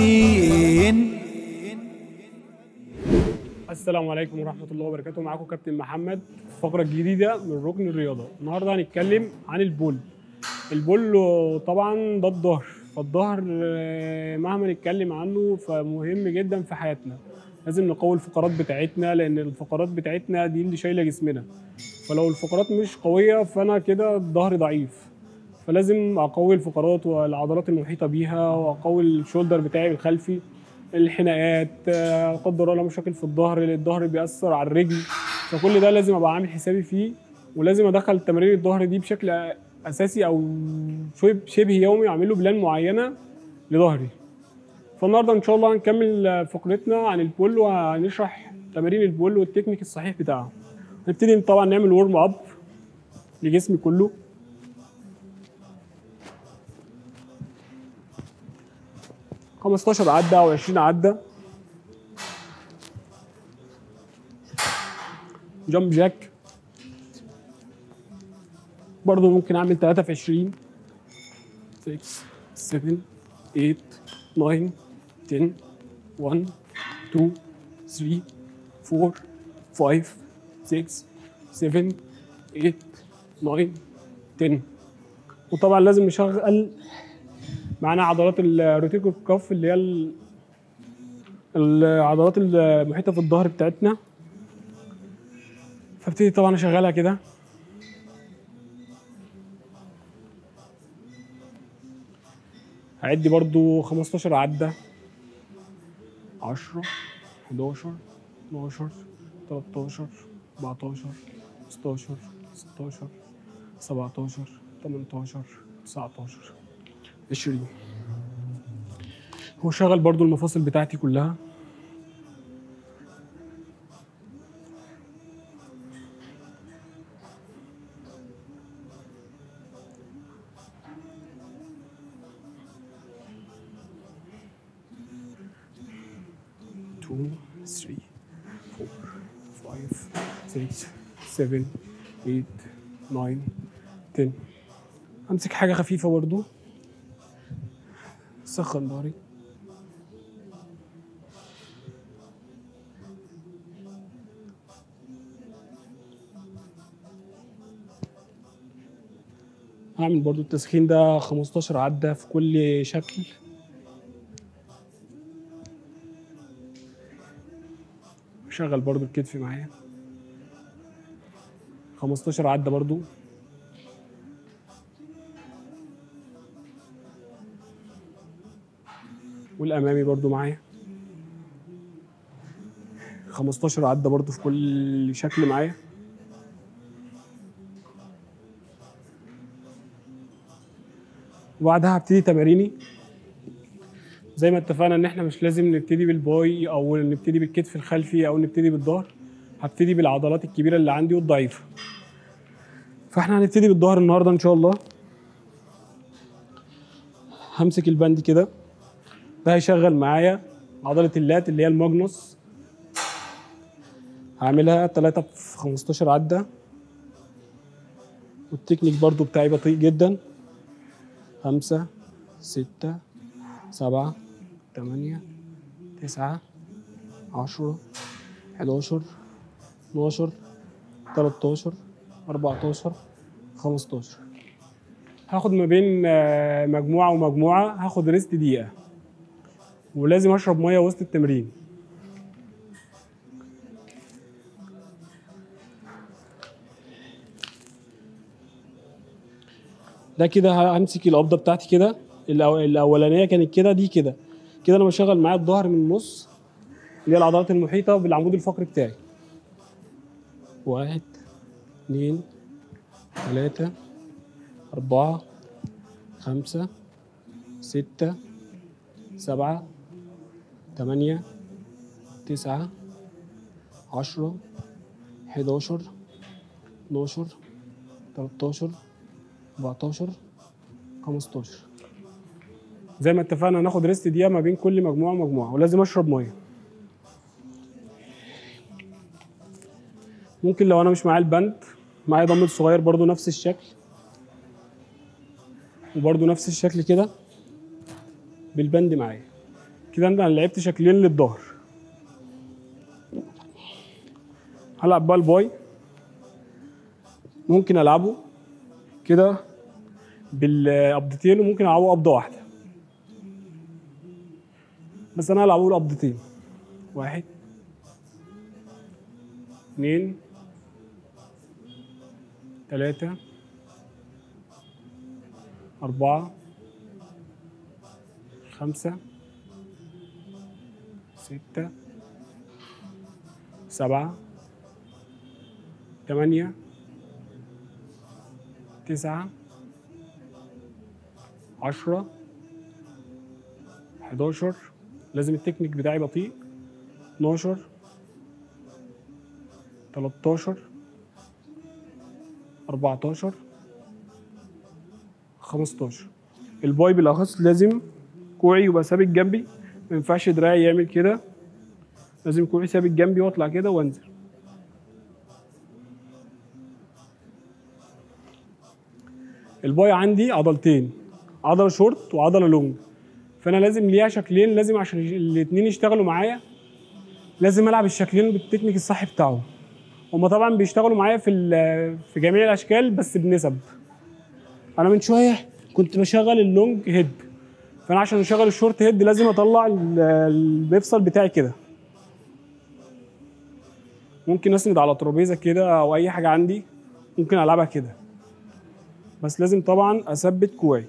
الأمين. السلام عليكم ورحمة الله وبركاته، معاكم كابتن محمد في فقرة جديدة من ركن الرياضة. النهاردة هنتكلم عن البول. البول طبعا ده الظهر، فالظهر مهما نتكلم عنه فمهم جدا في حياتنا، لازم نقوي الفقرات بتاعتنا، لأن الفقرات بتاعتنا دي اللي شايلة جسمنا، فلو الفقرات مش قوية فأنا كده الظهر ضعيف، فلازم أقوي الفقرات والعضلات المحيطة بيها، وأقوي الشولدر بتاعي الخلفي، الحناقات، لا قدر الله مشاكل في الظهر، الظهر بيأثر على الرجل، فكل ده لازم أبقى عامل حسابي فيه، ولازم أدخل تمارين الظهر دي بشكل أساسي أو شبه يومي، أعمل له بلان معينة لظهري. فالنهارده إن شاء الله هنكمل فقرتنا عن البول، وهنشرح تمارين البول والتكنيك الصحيح بتاعها. هنبتدي طبعا نعمل ورم أب لجسمي كله، خمستاشر عدة أو عشرين عدة. جامب جاك برضو ممكن أعمل تلاتة في عشرين، ستة سبعة تمانية تسعة عشرة واحد اتنين تلاتة أربعة خمسة ستة سبعة تمانية تسعة. وطبعا لازم نشغل معانا عضلات الروتيكول كاف اللي هي العضلات المحيطه في الظهر بتاعتنا، فابتدي طبعا اشغلها كده. هعدي برضو خمستاشر عده، عشرة حداشر اتناشر تلتاشر اربعتاشر خمستاشر ستاشر سبعتاشر تمنتاشر تسعتاشر عشرين. هو شغل برضو المفاصل بتاعتي كلها. two, three, four, five, six, seven, eight, nine, ten. امسك حاجه خفيفه برضو، سخن ضهري. هعمل برضو التسخين ده خمستاشر عدة في كل شكل. شغل برضو الكتف معايا خمستاشر عدة برضو. والأمامي برضو معايا خمستاشر عدة برضو في كل شكل معايا. وبعدها هبتدي تماريني زي ما اتفقنا ان احنا مش لازم نبتدي بالباي او نبتدي بالكتف الخلفي او نبتدي بالظهر. هبتدي بالعضلات الكبيره اللي عندي والضعيفه. فاحنا هنبتدي بالظهر النهارده ان شاء الله. همسك البند كده، ده هيشغل معايا عضله اللات اللي هي الماجنوس. هعملها تلاتة في خمستاشر عده، والتكنيك برضو بتاعي بطيء جدا. خمسة ستة سبعة تمانية تسعة عشرة حداشر اتناشر تلاتاشر اربعتاشر خمستاشر. هاخد ما بين مجموعة ومجموعة هاخد ريست دقيقة، ولازم اشرب مية وسط التمرين. ده كده همسك القبضه بتاعتي كده. الاولانيه كانت كده، دي كده كده انا بشغل معايا الظهر من النص اللي هي العضلات المحيطه بالعمود الفقري بتاعي. واحد اتنين تلاته اربعه خمسه سته سبعه تمانيه تسعه عشره حداشر اتناشر تلاتاشر اربعتاشر خمستاشر. زي ما اتفقنا هناخد ريست دقيقة ما بين كل مجموعة ومجموعة، ولازم اشرب مية. ممكن لو انا مش معايا البند معايا دمبل صغير برضو نفس الشكل، وبرضو نفس الشكل كده بالبند معايا كده. انا لعبت شكلين للظهر. هلعب بقى الباي. ممكن العبه كده بالقبضتين، وممكن العبه قبضه واحده، بس انا هلعبه القبضتين. واحد اتنين تلاته اربعه خمسه سته سبعه تمانيه تسعة عشرة حداشر. لازم التكنيك بتاعي بطيء. اتناشر تلاتاشر اربعتاشر خمستاشر. الباي بالاخص لازم كوعي يبقى ثابت جنبي، ما ينفعش دراعي يعمل كده، لازم كوعي ثابت جنبي واطلع كده وانزل. الباي عندي عضلتين، عضله شورت وعضله لونج، فانا لازم ليها شكلين. لازم عشان الاثنين يشتغلوا معايا لازم العب الشكلين بالتكنيك الصح بتاعهم. هما طبعا بيشتغلوا معايا في في جميع الاشكال بس بنسب. انا من شويه كنت بشغل اللونج هيد، فانا عشان اشغل الشورت هيد لازم اطلع المفصل بتاعي كده. ممكن اسند على ترابيزه كده او اي حاجه عندي، ممكن العبها كده، بس لازم طبعا اثبت كوعي.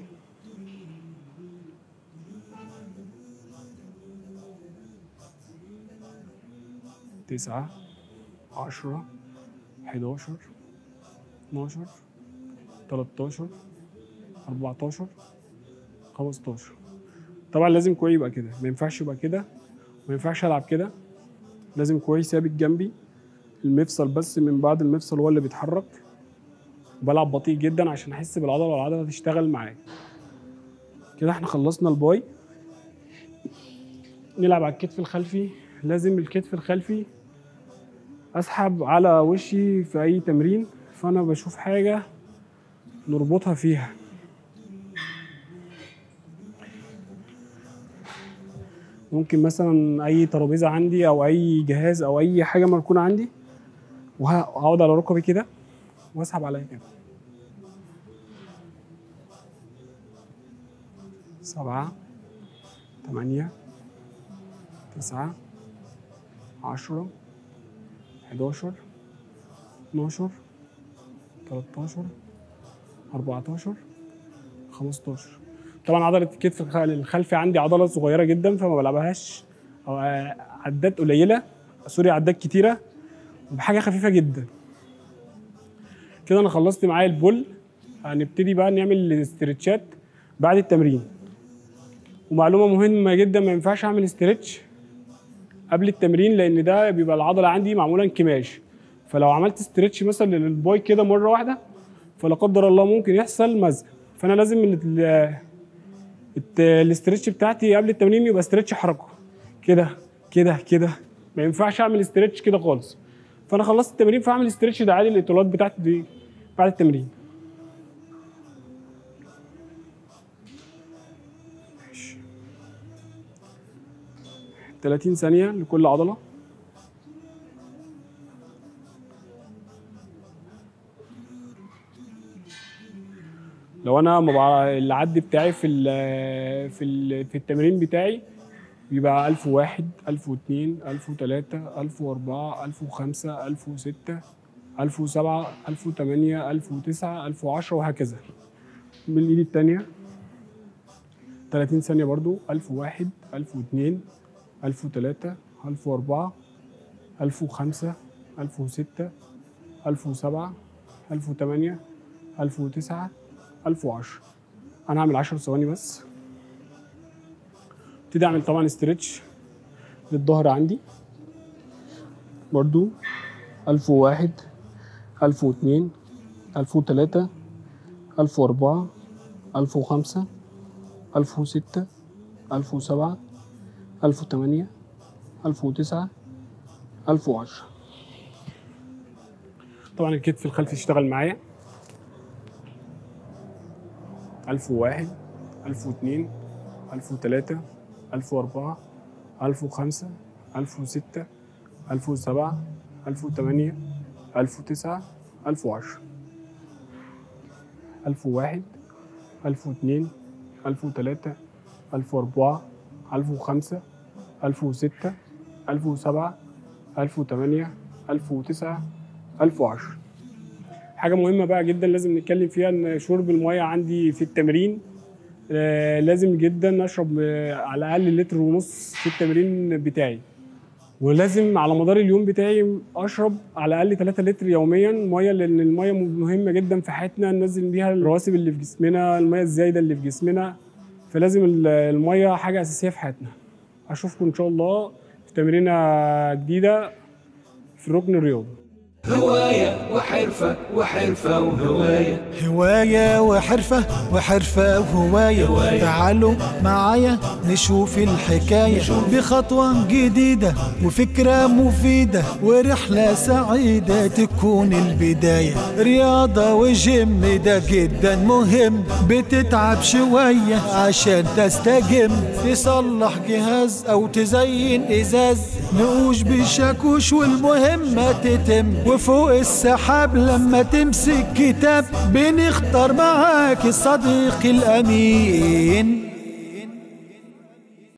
تسعة عشرة حداشر اتناشر تلاتاشر اربعتاشر خمستاشر. طبعا لازم كوعي يبقى كده، ما ينفعش يبقى كده، ما ينفعش العب كده. لازم كوعي ثابت جنبي، المفصل بس من بعد المفصل هو اللي بيتحرك. بلعب بطيء جدا عشان احس بالعضله والعضله تشتغل معايا. كده احنا خلصنا الباي. نلعب على الكتف الخلفي لازم الكتف الخلفي اسحب على وشي في اي تمرين، فانا بشوف حاجه نربطها فيها. ممكن مثلا اي ترابيزه عندي او اي جهاز او اي حاجه مركونه عندي، وهقعد على ركبي كده واسحب عليا كده. سبعة تمانية تسعة عشرة حداشر اتناشر تلاتاشر أربعتاشر خمستاشر. طبعا عضلة الكتف الخلفي عندي عضلة صغيرة جدا، فما بلعبهاش أو عدات قليلة، سوري عدات كتيرة وبحاجة خفيفة جدا. كده أنا خلصت معايا البول. هنبتدي بقى نعمل الاسترتشات بعد التمرين. ومعلومة مهمة جدا، ما ينفعش أعمل استرتش قبل التمرين، لأن ده بيبقى العضلة عندي معمولة انكماش. فلو عملت استرتش مثلا للباي كده مرة واحدة، فلا قدر الله ممكن يحصل مزق. فأنا لازم الاسترتش بتاعتي قبل التمرين يبقى استرتش حركة كده كده كده، ما ينفعش أعمل استرتش كده خالص. فأنا خلصت التمرين فأعمل استرتش ده عادي، الإطالات بتاعتي دي بعد التمرين. تلاتين ثانية لكل عضلة. لو انا العد بتاعي في ال في ال في التمرين بتاعي بيبقى ألف وواحد ألف واثنين ألف وثلاثة ألف وأربعة ألف وخمسة ألف وستة ألف وسبعة ألف وثمانية ألف وتسعة ألف وعشرة وهكذا. بالايد التانية تلاتين ثانية برضو. ألف وواحد ألف واثنين ألف وثلاثة ألف وأربعة ألف وخمسة ألف وستة ألف وسبعة ألف وثمانية ألف وتسعة ألف وعشرة. أنا هعمل عشر ثواني بس. ابتدي أعمل طبعا استرتش للظهر عندي برضو. ألف وواحد ألف واثنين ألف وثلاثة ألف وأربعة ألف وخمسة ألف وستة ألف وسبعة ألف وثمانية ألف وتسعة ألف وعشرة. طبعا الكتف الخلفي اشتغل معايا. ألف وواحد ألف واثنين ألف وثلاثة ألف وأربعة ألف وخمسة ألف وستة ألف وسبعة ألف وثمانية ألف وتسعة ألف وعشرة. ألف وواحد ألف واثنين ألف وثلاثة ألف وأربعة ألف وخمسة ألف وستة ألف وسبعة ألف وثمانية ألف وتسعة ألف وعشرة. حاجة مهمة بقى جدا لازم نتكلم فيها، ان شرب المية عندي في التمرين آه لازم جدا اشرب آه على الاقل لتر ونص في التمرين بتاعي. ولازم على مدار اليوم بتاعي اشرب على الاقل ثلاثة لتر يوميا مية، لان المية مهمة جدا في حياتنا، ننزل بيها الرواسب اللي في جسمنا، المية الزايدة اللي في جسمنا. فلازم المية حاجة اساسية في حياتنا. اشوفكم ان شاء الله في تمرينة جديدة في الركن الرياضي. هواية وحرفة وحرفة وهواية، هواية وحرفة وحرفة وهواية. هواية. تعالوا معايا نشوف الحكاية بخطوة جديدة وفكرة مفيدة ورحلة سعيدة تكون البداية. رياضة وجيم ده جدا مهم، بتتعب شوية عشان تستجم، تصلح جهاز أو تزين إزاز، نقوش بالشاكوش والمهمة تتم. وفوق السحاب لما تمسك كتاب بنختار معاك الصديق الأمين.